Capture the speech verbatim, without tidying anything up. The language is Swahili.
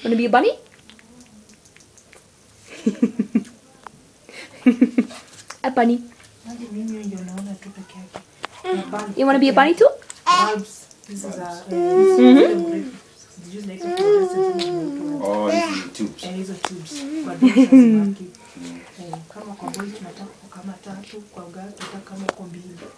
Wanna be a bunny? A bunny. You wanna be a bunny too? This is a Mm-hmm. oh, these are tubes. And these are tubes. But these are kama kwa boy tunataka kama tatu, kwa girl tunataka kama kwa mbili.